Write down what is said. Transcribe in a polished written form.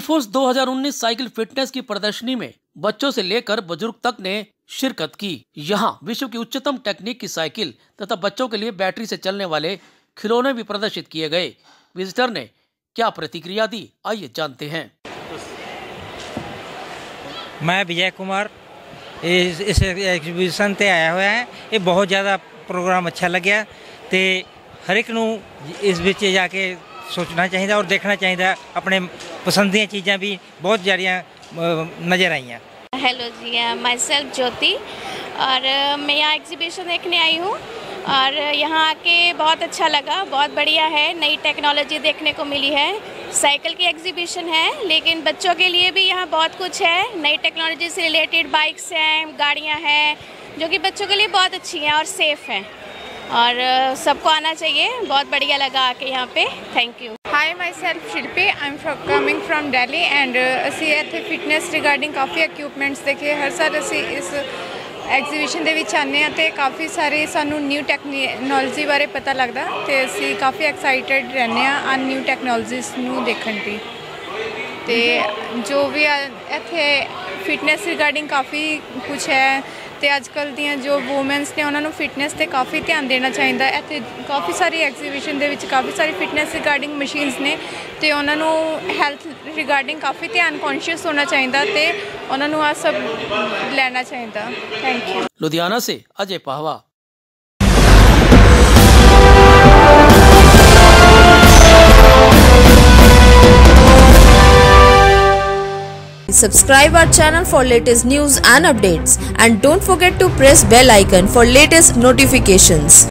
ग्रीफोर्स 2019 cycle fitness की प्रदर्शनी में बच्चों से लेकर बुजुर्ग तक ने शिरकत की। यहाँ विश्व की उच्चतम टेक्निक की साइकिल तथा बच्चों के लिए बैटरी से चलने वाले खिलौने भी प्रदर्शित किए गए। विजिटर ने क्या प्रतिक्रिया दी, आइए जानते हैं। मैं विजय कुमार इस एग्जीबिशन ते आया हुआ है। ये बहुत ज़्यादा प्रोग्राम अच्छा लग्या ते हर एक नूं इस विच जाके सोचना चाहिए और देखना चाहिए। अपने पसंद दी चीज़ां भी बहुत ज़्यादा नज़र आईयां। हेलो जी, माई सेल्फ ज्योति और मैं यहाँ एग्जीबिशन देखने आई हूँ और यहाँ आके बहुत अच्छा लगा। बहुत बढ़िया है, नई टेक्नोलॉजी देखने को मिली है। साइकिल की एग्जीबिशन है लेकिन बच्चों के लिए भी यहाँ बहुत कुछ है। नई टेक्नोलॉजी से रिलेटेड बाइक्स हैं, गाड़ियाँ हैं जो कि बच्चों के लिए बहुत अच्छी हैं और सेफ़ हैं और सबको आना चाहिए। बहुत बढ़िया लगा आके यहाँ पे। Thank you. Hi myself Shilpi, I am coming from Delhi and असी इत्थे फिटनेस रिगार्डिंग काफ़ी इक्विपमेंट्स देखे। हर साल असी इस एग्जीबिशन दे विच आने ते काफ़ी सारे सानू न्यू टैक्नोलॉजी बारे पता लगता ते असी काफ़ी एक्साइटेड रहने आ न्यू टैक्नोलॉजीज़ नू देखण दी। ते जो भी इत्थे फिटनेस रिगार्डिंग काफ़ी कुछ है ते अजकल दियां जो वूमेंस ने उन्होंने फिटनेस ते काफ़ी ध्यान देना चाहिए। इत्थे काफ़ी सारी एग्जीबिशन दे विच काफ़ी सारी फिटनेस रिगार्डिंग मशीन्स ने ते उन्होंने हैल्थ रिगार्डिंग काफ़ी ध्यान कॉन्शियस होना चाहिए ते उन्होंने आ सब लेना चाहिए। Thank you. लुधियाना से Ajay Pahwa. Subscribe our channel for latest news and updates and don't forget to press bell icon for latest notifications.